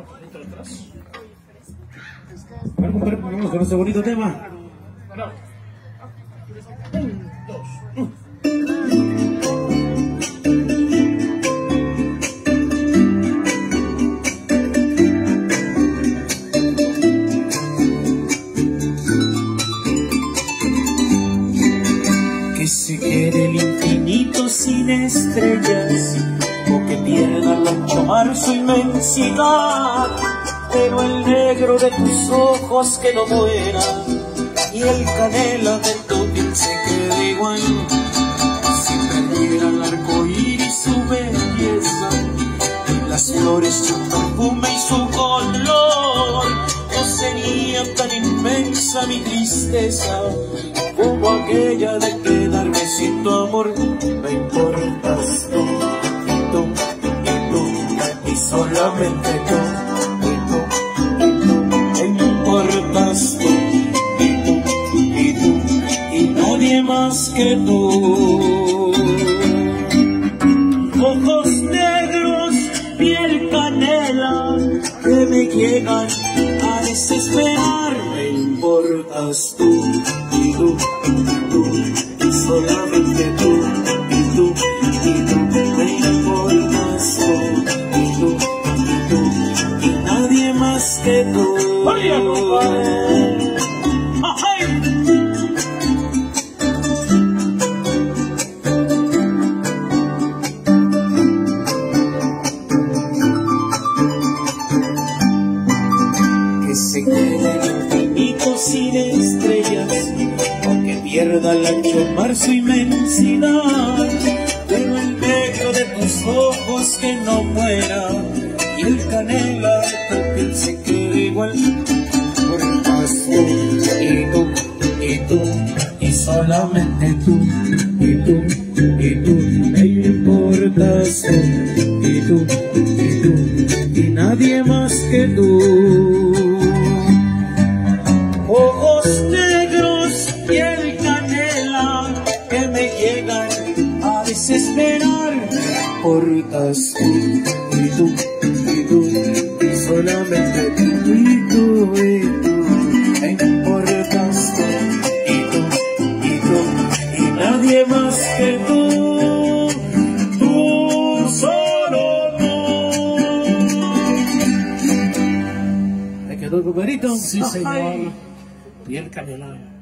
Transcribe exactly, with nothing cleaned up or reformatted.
A ver, compadre, vamos con este bonito tema. Un, dos, uno. Que se quede el infinito sin estrellas, o que pierda el ancho mar su inmensidad, pero el negro de tus ojos que no muera, y el canela de tu piel se quede igual. Si perdiera el arco iris su belleza, y las flores su perfume y su color, no sería tan inmensa mi tristeza como aquella de quedarme sin tu amor. Me importas tú, y tú, y tú, y solamente tú, y tú, y tú. Me importas tú, y tú, y tú, y nadie más que tú. Ojos negros, piel canela, que me llegan a desesperar. Me importas tú, y tú, y tú, y solamente tú, y tú, y tú. Me importas tú, y tú, y tú, y nadie más que tú. ¡Vaya, compadre! Que se quede el infinito sin estrellas, aunque pierda el ancho mar su inmensidad, pero el negro de tus ojos que no muera, y el canela de tu piel se quede igual. Importas tú, y tú, y tú, y solamente tú, y tú, y tú. Me importas tú, y tú, y tú, y nadie más que tú. Ojos negros, piel canela, que me llegan a desesperar. Importas tú, y tú, y tú, y solamente tú, y tú, y tú. Me importas tú, y tú, y tú, y nadie más que tú. Tú solo tú. ¿Te quedó, compadrito? Sí, señor. Ay. Piel canela.